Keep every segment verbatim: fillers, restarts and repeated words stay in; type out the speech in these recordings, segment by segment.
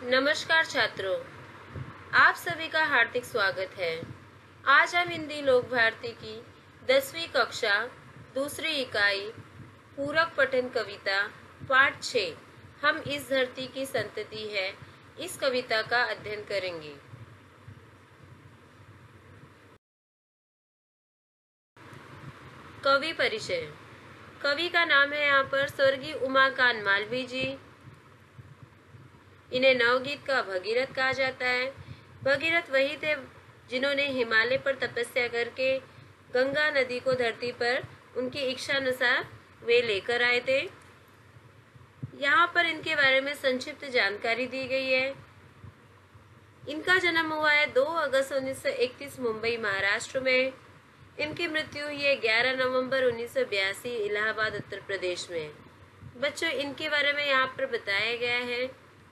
नमस्कार छात्रों, आप सभी का हार्दिक स्वागत है। आज हम हिंदी लोक भारती की दसवीं कक्षा दूसरी इकाई पूरक पठन कविता पाठ छः हम इस धरती की संतति है इस कविता का अध्ययन करेंगे। कवि परिचय। कवि का नाम है यहाँ पर स्वर्गीय उमाकांत मालवीय जी। इन्हें नवगीत का भगीरथ कहा जाता है। भगीरथ वही थे जिन्होंने हिमालय पर तपस्या करके गंगा नदी को धरती पर उनकी इच्छा अनुसार वे लेकर आए थे। यहाँ पर इनके बारे में संक्षिप्त जानकारी दी गई है। इनका जन्म हुआ है दो अगस्त उन्नीस सौ इकतीस मुंबई महाराष्ट्र में। इनकी मृत्यु हुई है ग्यारह नवंबर उन्नीस सौ बयासी इलाहाबाद उत्तर प्रदेश में। बच्चों, इनके बारे में यहाँ पर बताया गया है।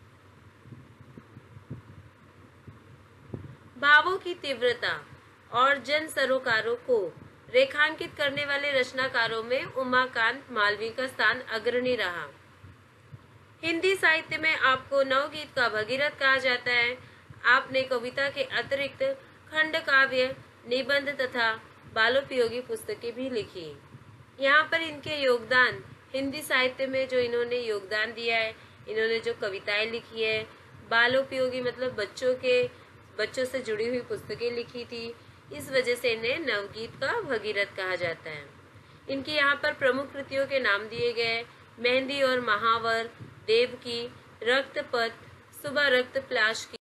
भावों की तीव्रता और जन सरोकारों को रेखांकित करने वाले रचनाकारों में उमाकांत मालवीय का स्थान अग्रणी रहा। हिंदी साहित्य में आपको नवगीत का भगीरथ कहा जाता है। आपने कविता के अतिरिक्त खंड काव्य, निबंध तथा बालोपयोगी पुस्तकें भी लिखी। यहाँ पर इनके योगदान हिंदी साहित्य में जो इन्होंने योगदान दिया है, इन्होंने जो कविताएं लिखी है, बालोपयोगी मतलब बच्चों के बच्चों से जुड़ी हुई पुस्तकें लिखी थी, इस वजह से इन्हें नवगीत का भगीरथ कहा जाता है। इनकी यहाँ पर प्रमुख कृतियों के नाम दिए गए मेहंदी और महावर, देवकी, रक्तपथ, सुबह रक्त प्लाश की।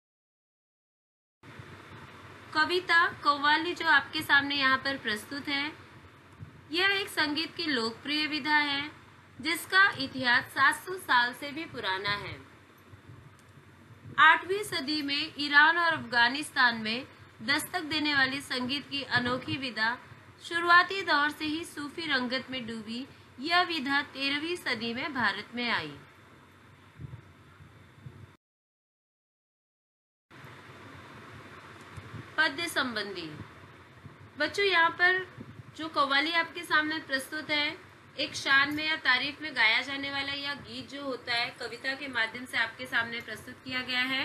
कविता कव्वाली जो आपके सामने यहाँ पर प्रस्तुत है, यह एक संगीत की लोकप्रिय विधा है जिसका इतिहास सात सौ साल से भी पुराना है। आठवीं सदी में ईरान और अफगानिस्तान में दस्तक देने वाली संगीत की अनोखी विधा शुरुआती दौर से ही सूफी रंगत में डूबी। यह विधा तेरहवीं सदी में भारत में आई। पद्य संबंधी। बच्चों, यहाँ पर जो कव्वाली आपके सामने प्रस्तुत है, एक शान में या तारीफ में गाया जाने वाला यह गीत जो होता है कविता के माध्यम से आपके सामने प्रस्तुत किया गया है।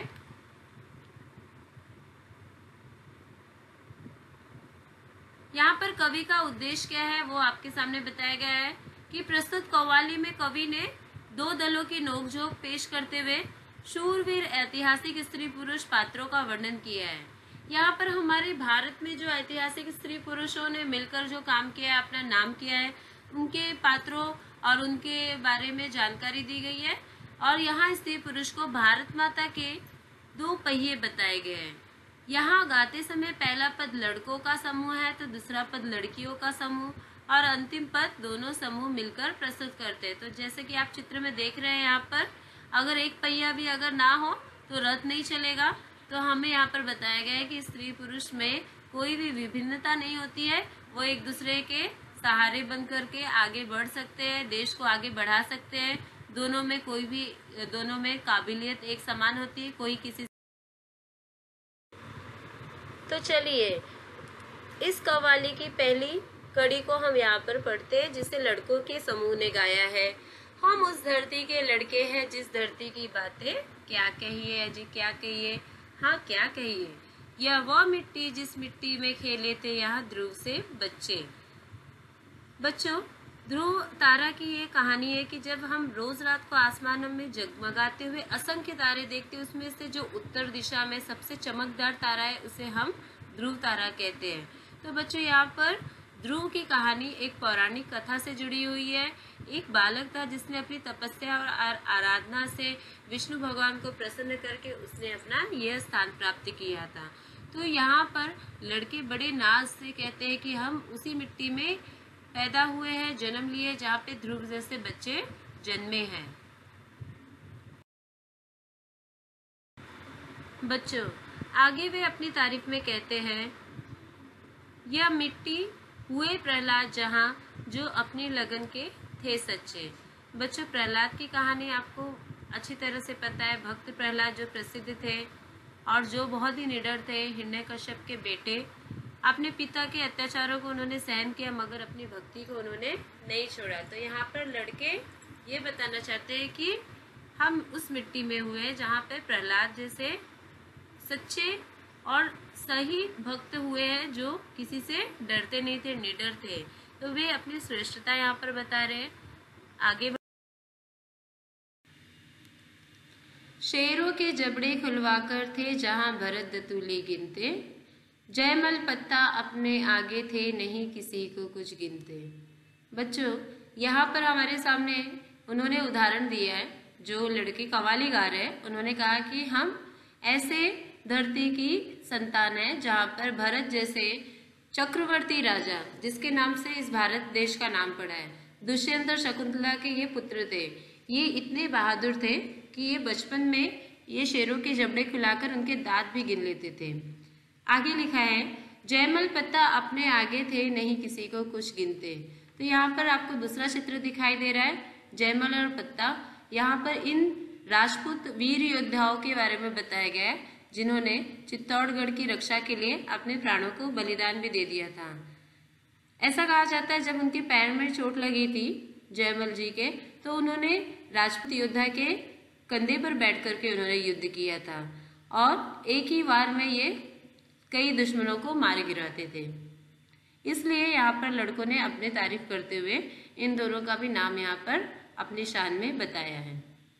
यहाँ पर कवि का उद्देश्य क्या है वो आपके सामने बताया गया है कि प्रस्तुत कव्वाली में कवि ने दो दलों की नोकझोंक पेश करते हुए शूरवीर ऐतिहासिक स्त्री पुरुष पात्रों का वर्णन किया है। यहाँ पर हमारे भारत में जो ऐतिहासिक स्त्री पुरुषों ने मिलकर जो काम किया है, अपना नाम किया है, उनके पात्रों और उनके बारे में जानकारी दी गई है। और यहाँ स्त्री पुरुष को भारत माता के दो पहिए बताए गए हैं। यहाँ गाते समय पहला पद लड़कों का समूह है तो दूसरा पद लड़कियों का समूह और अंतिम पद दोनों समूह मिलकर प्रस्तुत करते हैं। तो जैसे कि आप चित्र में देख रहे हैं, यहाँ पर अगर एक पहिया भी अगर ना हो तो रथ नहीं चलेगा। तो हमें यहाँ पर बताया गया है कि स्त्री पुरुष में कोई भी विभिन्नता नहीं होती है, वो एक दूसरे के सहारे बन करके आगे बढ़ सकते हैं, देश को आगे बढ़ा सकते हैं। दोनों में कोई भी दोनों में काबिलियत एक समान होती है, कोई किसी। तो चलिए इस कव्वाली की पहली कड़ी को हम यहाँ पर पढ़ते हैं, जिसे लड़कों के समूह ने गाया है। हम उस धरती के लड़के हैं जिस धरती की बातें क्या कहिए जी, क्या कहिए, हाँ क्या कहिए। यह वह मिट्टी जिस मिट्टी में खेले थे यहाँ ध्रुव से बच्चे। बच्चों, ध्रुव तारा की ये कहानी है कि जब हम रोज रात को आसमान में जगमगाते हुए असंख्य तारे देखते हैं, उसमें से जो उत्तर दिशा में सबसे चमकदार तारा है उसे हम ध्रुव तारा कहते हैं। तो बच्चों, यहाँ पर ध्रुव की कहानी एक पौराणिक कथा से जुड़ी हुई है। एक बालक था जिसने अपनी तपस्या और आराधना से विष्णु भगवान को प्रसन्न करके उसने अपना यह स्थान प्राप्त किया था। तो यहाँ पर लड़के बड़े नाज से कहते हैं कि हम उसी मिट्टी में पैदा हुए हैं, जन्म लिए, जहाँ पे ध्रुव जैसे बच्चे जन्मे हैं। बच्चों, आगे वे अपनी तारीफ में कहते हैं, यह मिट्टी हुए प्रहलाद जहाँ जो अपनी लगन के थे सच्चे। बच्चों, प्रहलाद की कहानी आपको अच्छी तरह से पता है। भक्त प्रहलाद जो प्रसिद्ध थे और जो बहुत ही निडर थे, हिरण्यकश्यप के बेटे। अपने पिता के अत्याचारों को उन्होंने सहन किया मगर अपनी भक्ति को उन्होंने नहीं छोड़ा। तो यहाँ पर लड़के ये बताना चाहते हैं कि हम उस मिट्टी में हुए जहाँ पे प्रहलाद जैसे सच्चे और सही भक्त हुए हैं, जो किसी से डरते नहीं थे, निडर थे। तो वे अपनी श्रेष्ठता यहाँ पर बता रहे हैं। आगे शेरों के जबड़े खुलवाकर थे जहाँ भरत दतूली गिनते, जयमल पत्ता अपने आगे थे नहीं किसी को कुछ गिनते। बच्चों, यहाँ पर हमारे सामने उन्होंने उदाहरण दिया है। जो लड़के कव्वाली गा रहे हैं उन्होंने कहा कि हम ऐसे धरती की संतान है जहाँ पर भरत जैसे चक्रवर्ती राजा, जिसके नाम से इस भारत देश का नाम पड़ा है, दुष्यंत और शकुंतला के ये पुत्र थे। ये इतने बहादुर थे कि ये बचपन में ये शेरों के जबड़े खुलाकर उनके दांत भी गिन लेते थे। आगे लिखा है, जयमल पत्ता अपने आगे थे नहीं किसी को कुछ गिनते। तो यहाँ पर आपको दूसरा चित्र दिखाई दे रहा है, जयमल और पत्ता। यहाँ पर इन राजपूत वीर योद्धाओं के बारे में बताया गया है जिन्होंने चित्तौड़गढ़ की रक्षा के लिए अपने प्राणों को बलिदान भी दे दिया था। ऐसा कहा जाता है जब उनके पैर में चोट लगी थी जयमल जी के, तो उन्होंने राजपूत योद्धा के कंधे पर बैठ करके उन्होंने युद्ध किया था और एक ही वार में ये कई दुश्मनों को मार गिराते थे। इसलिए यहाँ पर लड़कों ने अपने तारीफ करते हुए इन दोनों का भी नाम यहाँ पर अपनी शान में बताया है।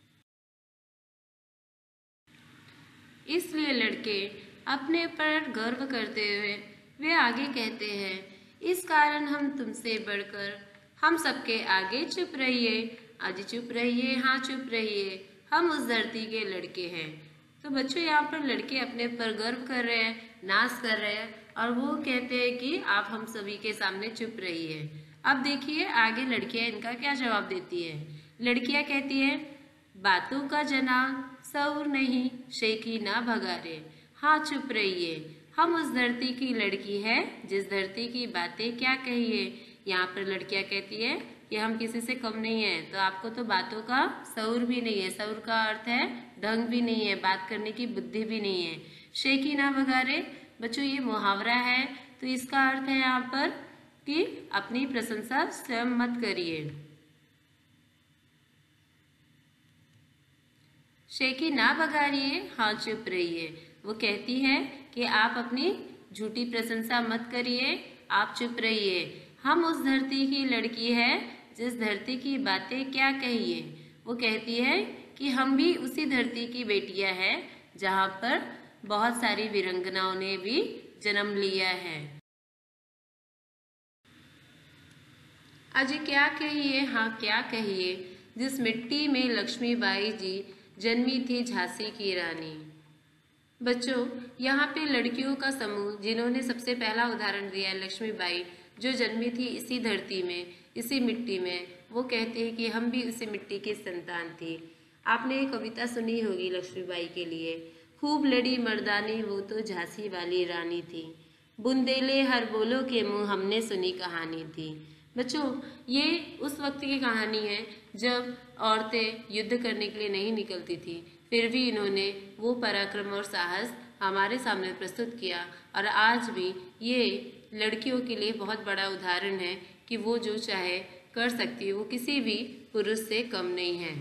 इसलिए लड़के अपने पर गर्व करते हुए वे आगे कहते हैं, इस कारण हम तुमसे बढ़कर हम सबके आगे चुप रहिए, आज चुप रहिए, हाँ चुप रहिए, हम उस धरती के लड़के हैं। तो बच्चों, यहाँ पर लड़के अपने पर गर्व कर रहे हैं, नाच कर रहे हैं और वो कहते हैं कि आप हम सभी के सामने चुप रहिए। अब देखिए आगे लड़कियां इनका क्या जवाब देती है। लड़कियां कहती है, बातों का जना सौर नहीं, शेखी ना भगारे, हाँ चुप रहिए, हम उस धरती की लड़की है जिस धरती की बातें क्या कहिए। यहाँ पर लड़कियां कहती है कि हम किसी से कम नहीं है, तो आपको तो बातों का सौर भी नहीं है, सौर का अर्थ है ढंग भी नहीं है, बात करने की बुद्धि भी नहीं है। शेखी ना भगारे बच्चों, ये मुहावरा है, तो इसका अर्थ है यहाँ पर कि अपनी प्रशंसा स्वयं मत करिए। शेखी ना भगारिए, हाँ चुप रहिए। वो कहती है कि आप अपनी झूठी प्रशंसा मत करिए, आप चुप रहिए, हम उस धरती की लड़की है जिस धरती की बातें क्या कहिए। वो कहती है कि हम भी उसी धरती की बेटियां हैं जहाँ पर बहुत सारी वीरांगनाओं ने भी जन्म लिया है। अजय क्या कहिए, हाँ क्या कहिए, जिस मिट्टी में लक्ष्मीबाई जी जन्मी थी झांसी की रानी। बच्चों, यहाँ पे लड़कियों का समूह जिन्होंने सबसे पहला उदाहरण दिया है लक्ष्मीबाई, जो जन्मी थी इसी धरती में, इसी मिट्टी में, वो कहते हैं कि हम भी उसी मिट्टी की संतान थी। आपने एक कविता सुनी होगी लक्ष्मीबाई के लिए, खूब लड़ी मर्दानी वो तो झांसी वाली रानी थी, बुंदेले हर बोलो के मुंह हमने सुनी कहानी थी। बच्चों, ये उस वक्त की कहानी है जब औरतें युद्ध करने के लिए नहीं निकलती थी, फिर भी इन्होंने वो पराक्रम और साहस हमारे सामने प्रस्तुत किया और आज भी ये लड़कियों के लिए बहुत बड़ा उदाहरण है कि वो जो चाहे कर सकती है, वो किसी भी पुरुष से कम नहीं है।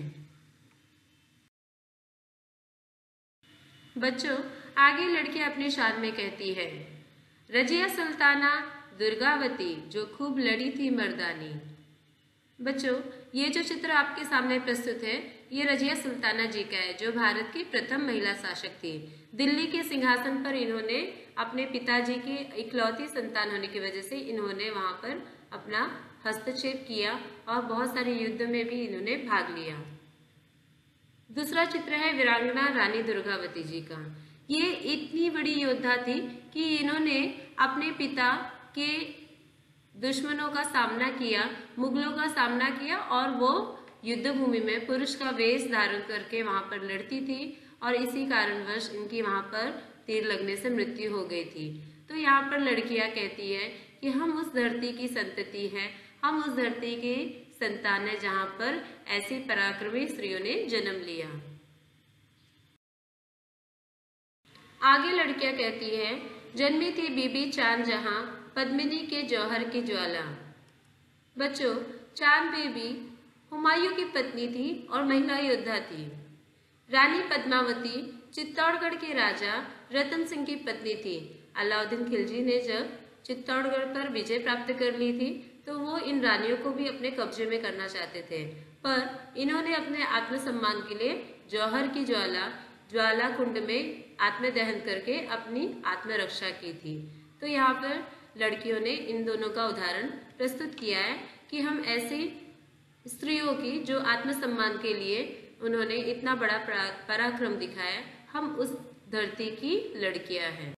बच्चों, आगे लड़की अपनी शान में कहती है, रजिया सुल्ताना दुर्गावती जो खूब लड़ी थी मर्दानी। बच्चों, ये जो चित्र आपके सामने प्रस्तुत है ये रजिया सुल्ताना जी का है, जो भारत की प्रथम महिला शासक थी। दिल्ली के सिंहासन पर इन्होंने अपने पिताजी की इकलौती संतान होने की वजह से इन्होंने वहां पर अपना हस्तक्षेप किया और बहुत सारे युद्ध में भी इन्होंने भाग लिया। दूसरा चित्र है वीरांगना रानी दुर्गावती जी का। ये इतनी बड़ी योद्धा थी कि इन्होंने अपने पिता के दुश्मनों का सामना किया, मुगलों का सामना किया और वो युद्ध भूमि में पुरुष का वेश धारण करके वहां पर लड़ती थी और इसी कारणवश इनकी वहां पर तीर लगने से मृत्यु हो गई थी। तो यहाँ पर लड़कियां कहती है कि हम उस धरती की संतति है, हम उस धरती की संतान है जहाँ पर ऐसी पराक्रमी स्त्रियों ने जन्म लिया। आगे लड़कियां कहती है, जन्मी थी बीबी चांद जहां पद्मिनी के जौहर की ज्वाला। बच्चों, चांद बीबी हुमायूं की पत्नी थी और महिला योद्धा थी। रानी पद्मावती चित्तौड़गढ़ के राजा रतन सिंह की पत्नी थी। अलाउद्दीन खिलजी ने जब चित्तौड़गढ़ पर विजय प्राप्त कर ली थी तो वो इन रानियों को भी अपने कब्जे में करना चाहते थे, पर इन्होंने अपने आत्मसम्मान के लिए जौहर की ज्वाला ज्वाला कुंड में आत्मदहन करके अपनी आत्मरक्षा की थी। तो यहाँ पर लड़कियों ने इन दोनों का उदाहरण प्रस्तुत किया है कि हम ऐसी स्त्रियों की जो आत्मसम्मान के लिए उन्होंने इतना बड़ा पराक्रम दिखाया, हम उस धरती की लड़कियां हैं।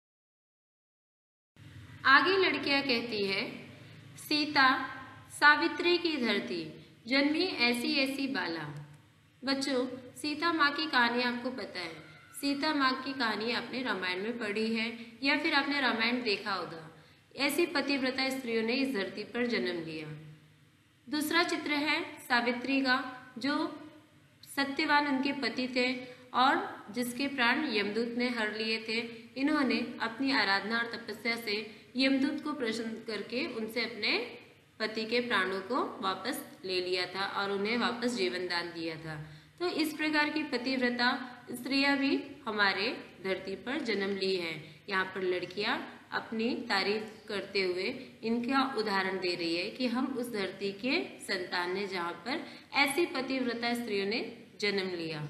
आगे लड़कियां कहती है, सीता सावित्री की धरती जन्मी ऐसी ऐसी बाला। बच्चों, सीता माँ की कहानी आपको पता है। सीता माँ की कहानी आपने रामायण में पढ़ी है या फिर आपने रामायण देखा होगा। ऐसी पतिव्रता स्त्रियों ने इस धरती पर जन्म लिया। दूसरा चित्र है सावित्री का, जो सत्यवान उनके पति थे और जिसके प्राण यमदूत ने हर लिए थे। इन्होंने अपनी आराधना और तपस्या से यमदूत को प्रसन्न करके उनसे अपने पति के प्राणों को वापस ले लिया था और उन्हें वापस जीवन दान दिया था। तो इस प्रकार की पतिव्रता स्त्रियां भी हमारे धरती पर जन्म ली है। यहाँ पर लड़कियां अपनी तारीफ करते हुए इनका उदाहरण दे रही है कि हम उस धरती के संतान हैं जहाँ पर ऐसी पतिव्रता स्त्रियों ने जन्म लिया।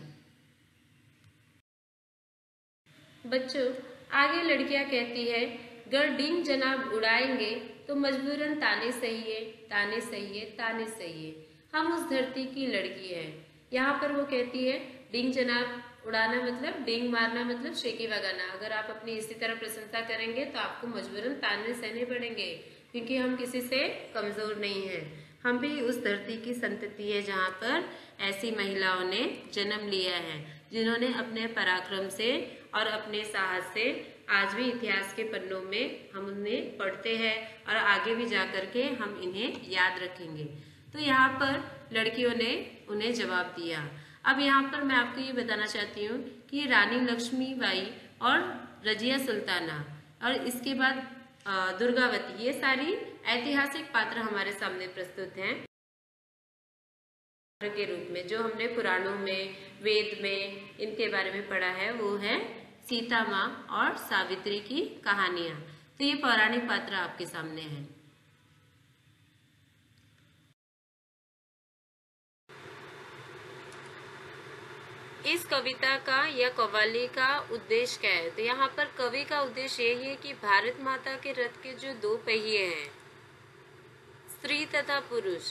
बच्चों, आगे लड़कियां कहती है, गर डींग जनाब उड़ाएंगे तो मजबूरन ताने सहिए ताने सहिए ताने सहिए। हम उस धरती की लड़की है। यहाँ पर वो कहती है डींग जनाब उड़ाना मतलब डींग मारना मतलब शेकी वगाना। अगर आप अपनी इसी तरह प्रशंसा करेंगे तो आपको मजबूरन ताने सहने पड़ेंगे, क्योंकि हम किसी से कमजोर नहीं हैं। हम भी उस धरती की संतति है जहाँ पर ऐसी महिलाओं ने जन्म लिया है, जिन्होंने अपने पराक्रम से और अपने साहस से आज भी इतिहास के पन्नों में हम उन्हें पढ़ते हैं और आगे भी जा करके हम इन्हें याद रखेंगे। तो यहाँ पर लड़कियों ने उन्हें जवाब दिया। अब यहाँ पर मैं आपको ये बताना चाहती हूँ कि रानी लक्ष्मीबाई और रजिया सुल्ताना और इसके बाद दुर्गावती, ये सारी ऐतिहासिक पात्र हमारे सामने प्रस्तुत हैं के रूप में। जो हमने पुराणों में, वेद में इनके बारे में पढ़ा है वो है सीता माँ और सावित्री की कहानियां। तो ये पौराणिक पात्र आपके सामने हैं। इस कविता का या कव्वाली का उद्देश्य क्या है? तो यहाँ पर कवि का उद्देश्य यही है कि भारत माता के रथ के जो दो पहिए हैं, स्त्री तथा पुरुष,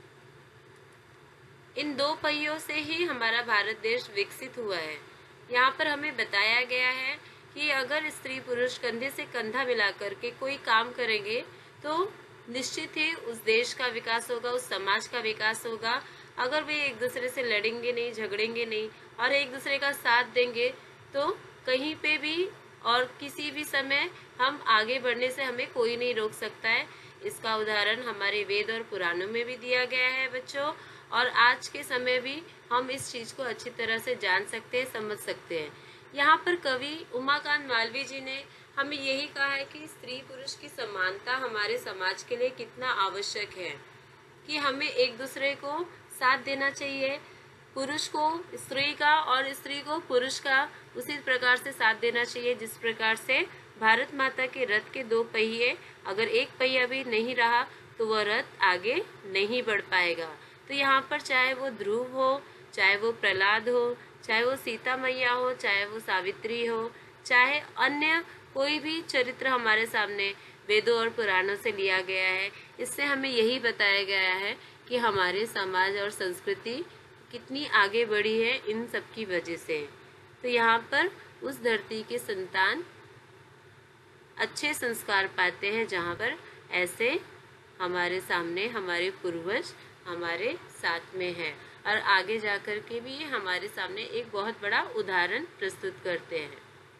इन दो पहियों से ही हमारा भारत देश विकसित हुआ है। यहाँ पर हमें बताया गया है कि अगर स्त्री पुरुष कंधे से कंधा मिला करके कोई काम करेंगे तो निश्चित ही उस देश का विकास होगा, उस समाज का विकास होगा। अगर वे एक दूसरे से लड़ेंगे नहीं, झगड़ेंगे नहीं और एक दूसरे का साथ देंगे तो कहीं पे भी और किसी भी समय हम आगे बढ़ने से हमें कोई नहीं रोक सकता है। इसका उदाहरण हमारे वेद और पुराणों में भी दिया गया है बच्चों, और आज के समय भी हम इस चीज को अच्छी तरह से जान सकते हैं, समझ सकते हैं। यहाँ पर कवि उमाकांत मालवीय जी ने हमें यही कहा है कि स्त्री पुरुष की समानता हमारे समाज के लिए कितना आवश्यक है, कि हमें एक दूसरे को साथ देना चाहिए, पुरुष को स्त्री का और स्त्री को पुरुष का उसी प्रकार से साथ देना चाहिए जिस प्रकार से भारत माता के रथ के दो पहिए, अगर एक पहिया भी नहीं रहा तो वह रथ आगे नहीं बढ़ पाएगा। तो यहाँ पर चाहे वो ध्रुव हो, चाहे वो प्रहलाद हो, चाहे वो सीता मैया हो, चाहे वो सावित्री हो, चाहे अन्य कोई भी चरित्र हमारे सामने वेदों और पुराणों से लिया गया है, इससे हमें यही बताया गया है कि हमारे समाज और संस्कृति कितनी आगे बढ़ी है इन सब की वजह से। तो यहाँ पर उस धरती के संतान अच्छे संस्कार पाते हैं जहाँ पर ऐसे हमारे सामने हमारे पूर्वज हमारे साथ में हैं और आगे जाकर के भी हमारे सामने एक बहुत बड़ा उदाहरण प्रस्तुत करते हैं।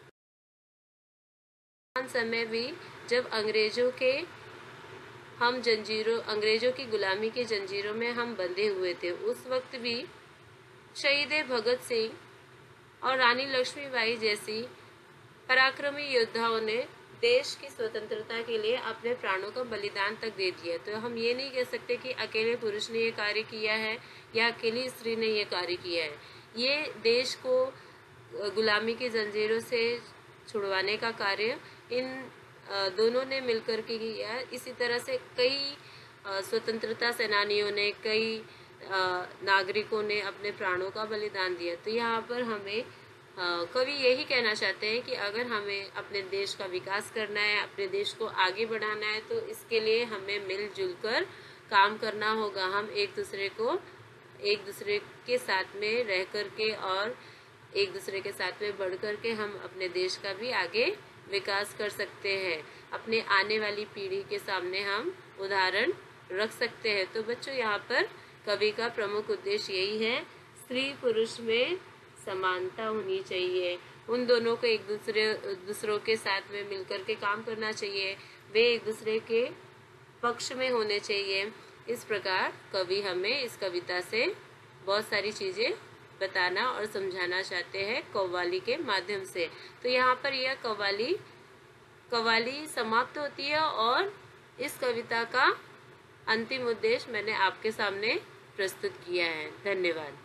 समय भी जब अंग्रेजों के हम जंजीरों अंग्रेजों की गुलामी के जंजीरों में हम बंधे हुए थे, उस वक्त भी शहीद भगत सिंह और रानी लक्ष्मीबाई जैसी पराक्रमी योद्धाओं ने देश की स्वतंत्रता के लिए अपने प्राणों का बलिदान तक दे दिया। तो हम ये नहीं कह सकते कि अकेले पुरुष ने ये कार्य किया है या अकेली स्त्री ने ये कार्य किया है। ये देश को गुलामी की जंजीरों से छुड़वाने का कार्य इन दोनों ने मिलकर के किया। इसी तरह से कई स्वतंत्रता सेनानियों ने, कई नागरिकों ने अपने प्राणों का बलिदान दिया। तो यहाँ पर हमें कवि यही कहना चाहते हैं कि अगर हमें अपने देश का विकास करना है, अपने देश को आगे बढ़ाना है, तो इसके लिए हमें मिलजुल कर काम करना होगा। हम एक दूसरे को एक दूसरे के साथ में रह करके और एक दूसरे के साथ में बढ़ करके हम अपने देश का भी आगे विकास कर सकते हैं। अपने आने वाली पीढ़ी के सामने हम उदाहरण रख सकते हैं। तो बच्चों, यहाँ पर कवि का प्रमुख उद्देश्य यही है, स्त्री पुरुष में समानता होनी चाहिए। उन दोनों को एक दूसरे दूसरों के साथ में मिलकर के काम करना चाहिए। वे एक दूसरे के पक्ष में होने चाहिए। इस प्रकार कवि हमें इस कविता से बहुत सारी चीजें बताना और समझाना चाहते हैं कव्वाली के माध्यम से। तो यहाँ पर यह कव्वाली कव्वाली समाप्त होती है और इस कविता का अंतिम उद्देश्य मैंने आपके सामने प्रस्तुत किया है। धन्यवाद।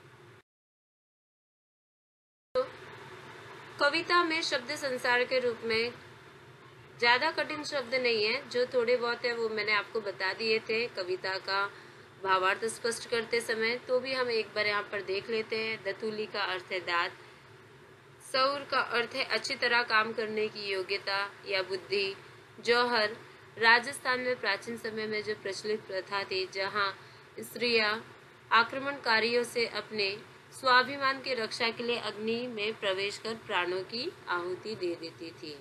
तो कविता में शब्द संसार के रूप में ज्यादा कठिन शब्द नहीं है, जो थोड़े बहुत है वो मैंने आपको बता दिए थे कविता का भावार्थ स्पष्ट करते समय। तो भी हम एक बार यहाँ पर देख लेते हैं। दतूली का अर्थ है दांत, सौर का अर्थ है अच्छी तरह काम करने की योग्यता या बुद्धि। जौहर राजस्थान में प्राचीन समय में जो प्रचलित प्रथा थी, जहाँ स्त्रियां आक्रमणकारियों से अपने स्वाभिमान की रक्षा के लिए अग्नि में प्रवेश कर प्राणों की आहुति दे देती थी।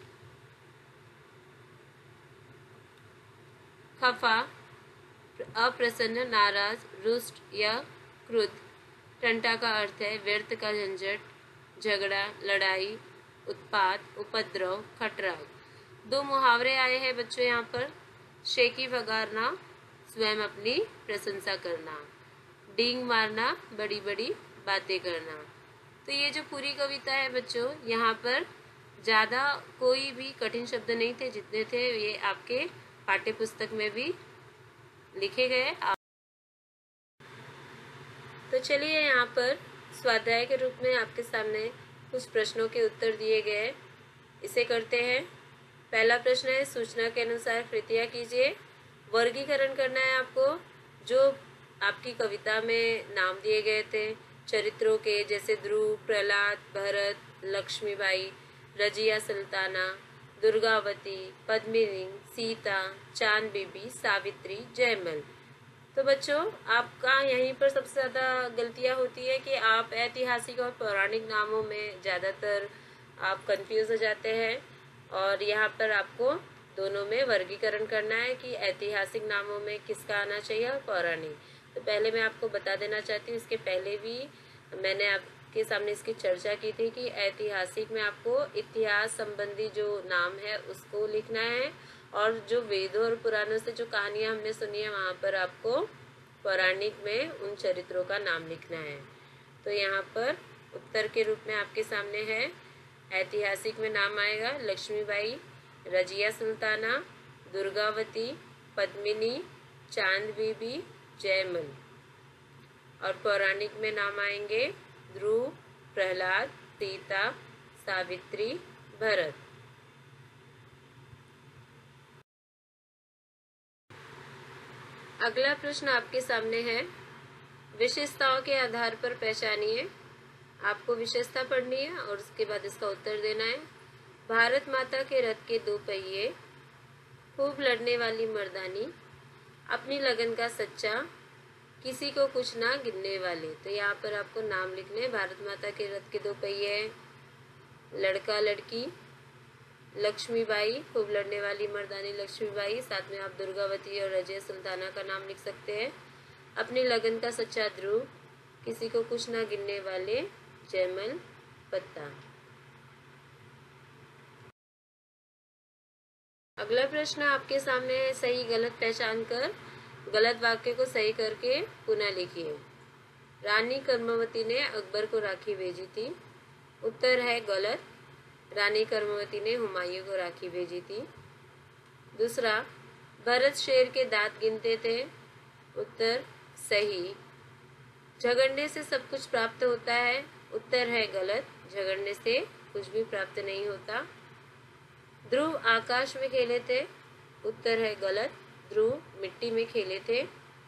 खफा अप्रसन्न, नाराज, रुष्ट या क्रुद्ध। टंटा का अर्थ है व्यर्थ का झंझट, झगड़ा, लड़ाई, उत्पात, उपद्रव, खटराग। दो मुहावरे आए हैं बच्चों यहाँ पर। शेखी वगारना, स्वयं अपनी प्रशंसा करना। डींग मारना, बड़ी बड़ी बातें करना। तो ये जो पूरी कविता है बच्चों, यहाँ पर ज्यादा कोई भी कठिन शब्द नहीं थे, जितने थे ये आपके पाठ्य पुस्तक में भी लिखे गए। तो चलिए यहाँ पर स्वाध्याय के रूप में आपके सामने कुछ प्रश्नों के उत्तर दिए गए, इसे करते हैं। पहला प्रश्न है, सूचना के अनुसार कृतियाँ कीजिए। वर्गीकरण करना है आपको। जो आपकी कविता में नाम दिए गए थे चरित्रों के, जैसे ध्रुव, प्रहलाद, भरत, लक्ष्मीबाई, रजिया सुल्ताना, दुर्गावती, पद्मिनी, सीता, चांद बीबी, सावित्री, जयमल। तो बच्चों, आपका यहीं पर सबसे ज्यादा गलतियां होती है कि आप ऐतिहासिक और पौराणिक नामों में ज्यादातर आप कंफ्यूज हो जाते हैं, और यहाँ पर आपको दोनों में वर्गीकरण करना है कि ऐतिहासिक नामों में किसका आना चाहिए और पौराणिक। तो पहले मैं आपको बता देना चाहती हूँ, इसके पहले भी मैंने आपके सामने इसकी चर्चा की थी कि ऐतिहासिक में आपको इतिहास संबंधी जो नाम है उसको लिखना है, और जो वेदों और पुराणों से जो कहानियां हमने सुनी है वहां पर आपको पौराणिक में उन चरित्रों का नाम लिखना है। तो यहाँ पर उत्तर के रूप में आपके सामने है, ऐतिहासिक में नाम आएगा लक्ष्मीबाई, रजिया सुल्ताना, दुर्गावती, पद्मिनी, चांद बीबी, जयमल। और पौराणिक में नाम आएंगे ध्रुव, प्रहलाद, सीता, सावित्री, भरत। अगला प्रश्न आपके सामने है, विशेषताओं के आधार पर पहचानिए। आपको विशेषता पढ़नी है और उसके बाद इसका उत्तर देना है। भारत माता के रथ के दो पहिए, खूब लड़ने वाली मर्दानी, अपनी लगन का सच्चा, किसी को कुछ ना गिनने वाले। तो यहाँ पर आपको नाम लिखने, भारत माता के रथ के दो पहिए, लड़का लड़की, लक्ष्मीबाई, खूब लड़ने वाली मर्दानी लक्ष्मीबाई, साथ में आप दुर्गावती और रजिया सुल्ताना का नाम लिख सकते हैं। अपनी लगन का सच्चा ध्रुव, किसी को कुछ ना गिनने वाले जयमल, पत्ता। अगला प्रश्न आपके सामने है, सही गलत पहचान कर गलत वाक्य को सही करके पुनः लिखिए। रानी कर्मवती ने अकबर को राखी भेजी थी। उत्तर है गलत, रानी कर्मवती ने हुमायूं को राखी भेजी थी। दूसरा, भरत शेर के दांत गिनते थे। उत्तर सही, झगड़ने से सब कुछ प्राप्त होता है, उत्तर है गलत। झगड़ने से कुछ भी प्राप्त नहीं होता। ध्रुव आकाश में खेले थे, उत्तर है गलत। ध्रुव मिट्टी में खेले थे।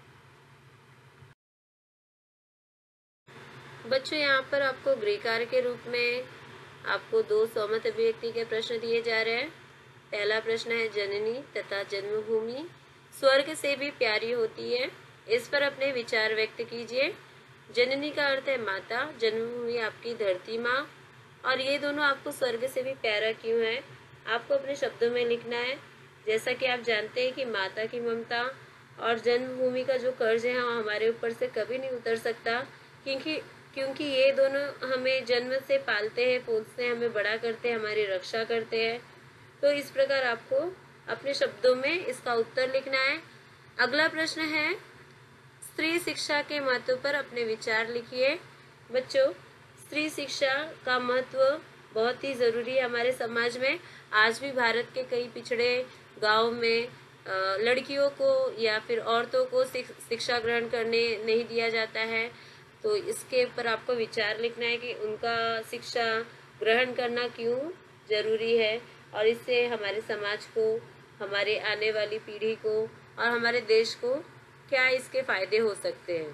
बच्चों, यहाँ पर आपको गृहकार के रूप में आपको दो सौमत अभिव्यक्ति के प्रश्न दिए जा रहे हैं। पहला प्रश्न है, जननी तथा जन्मभूमि स्वर्ग से भी प्यारी होती है, इस पर अपने विचार व्यक्त कीजिए। जननी का अर्थ है माता, जन्मभूमि आपकी धरती माँ, और ये दोनों आपको स्वर्ग से भी प्यारा क्यों है, आपको अपने शब्दों में लिखना है। जैसा कि आप जानते हैं कि माता की ममता और जन्मभूमि का जो कर्ज है वो हमारे ऊपर से कभी नहीं उतर सकता, क्योंकि क्योंकि ये दोनों हमें जन्म से पालते हैं, पोसते हैं, हमें बड़ा करते हैं, हमारी रक्षा करते हैं। तो इस प्रकार आपको अपने शब्दों में इसका उत्तर लिखना है। अगला प्रश्न है, स्त्री शिक्षा के महत्व पर अपने विचार लिखिए। बच्चों, स्त्री शिक्षा का महत्व बहुत ही जरूरी है हमारे समाज में। आज भी भारत के कई पिछड़े गांव में लड़कियों को या फिर औरतों को शिक्षा ग्रहण करने नहीं दिया जाता है। तो इसके ऊपर आपको विचार लिखना है कि उनका शिक्षा ग्रहण करना क्यों जरूरी है, और इससे हमारे समाज को, हमारे आने वाली पीढ़ी को और हमारे देश को क्या इसके फायदे हो सकते हैं।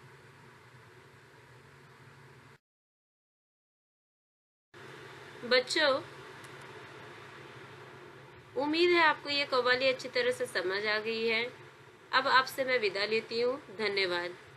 बच्चों, उम्मीद है आपको ये कव्वाली अच्छी तरह से समझ आ गई है। अब आपसे मैं विदा लेती हूँ। धन्यवाद।